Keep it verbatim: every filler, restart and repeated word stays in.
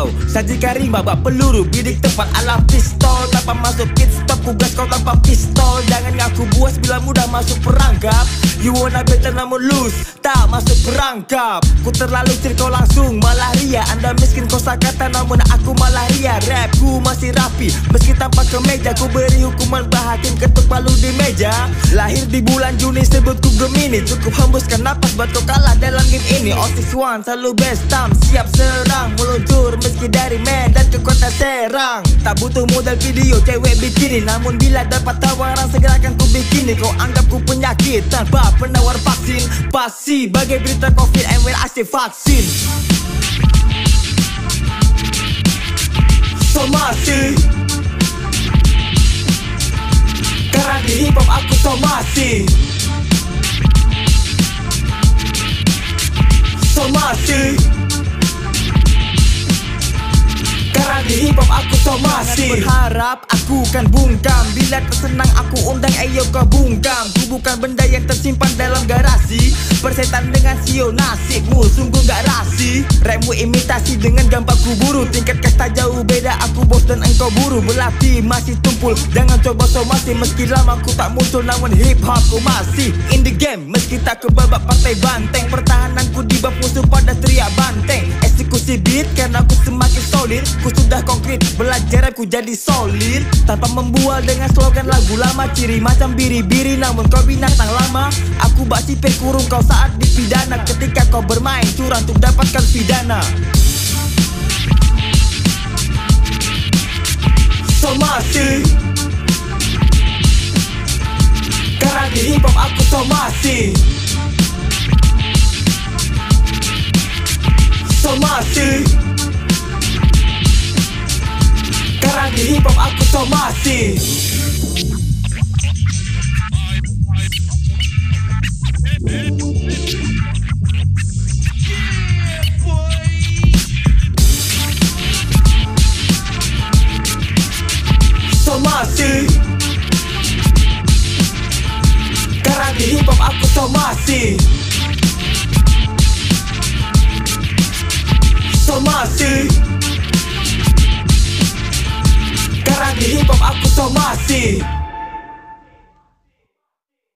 kau sajikan rima bak peluru bidik tepat ala pistol. Tanpa masuk pit stop ku gas kau tanpa pistol. Jangan ngaku buas bila mudah masuk perangkap. You wanna better namun loose, tak masuk perangkap. Ku terlalu ciri kau langsung malah ria. Anda miskin kosakata namun aku malah ria. Rap ku masih rapi meski tanpa kemeja. Ku beri hukuman bahakim ketuk palu di meja. Lahir di bulan Juni sebutku Gemini. Cukup hembuskan napas buat kau kalah dalam game ini. Otis One selalu best time, siap serang meluncur meski dari Medan ke kota Serang. Tak butuh modal video cewek bikini, namun bila dapat tawaran segerakan ku bikini. Kau anggap ku penyakit tanpa penawar vaksin. Pasti bagai berita covid and when I say vaksin. Somasi karena di hip hop aku somasi. Somasi karena di hip hop aku somasi. Berharap aku kan bungkam. Bila tersenang aku undang ayo kau bungkam. Ku bukan benda yang tersimpan dalam garasi. Persetan dengan sio nasibmu sungguh gak rasi. Rapmu imitasi dengan gambar ku buru. Tingkat kasta jauh beda, aku bos dan engkau buru. Belati masih tumpul, jangan coba somasi. Meski lama ku tak muncul namun hip hop ku masih in the game. Meski tak ke babak partai banteng. Pertahananku di bab musuh pada teriak banteng. Eksekusi beat karena aku semakin solid. Ku sudah konkret, belajar aku jadi solid. Tanpa membual dengan slogan lagu lama. Ciri macam biri-biri namun kau binatang lama. Aku bak sipir kurung kau saat dipidana. Ketika kau bermain curang untuk dapatkan pidana. Somasi karena di hip hop aku somasi. Somasi karena di hip hop aku somasi. Somasi karena di hip hop aku somasi. Somasi karena di hip hop aku somasi.